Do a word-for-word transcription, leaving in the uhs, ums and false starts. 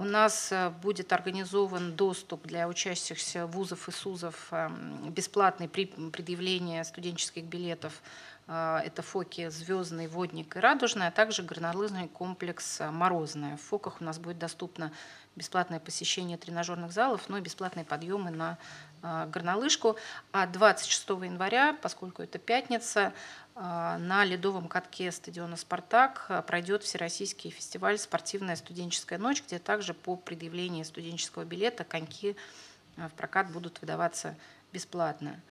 У нас будет организован доступ для учащихся вузов и СУЗов бесплатный при предъявлении студенческих билетов. Это Фоки «Звездный», «Водник» и «Радужный», а также горнолыжный комплекс «Морозное». В Фоках у нас будет доступно бесплатное посещение тренажерных залов, но и бесплатные подъемы на горнолыжку. А двадцать шестого января, поскольку это пятница, на ледовом катке стадиона «Спартак» пройдет всероссийский фестиваль «Спортивная студенческая ночь», где также по предъявлении студенческого билета коньки в прокат будут выдаваться бесплатно.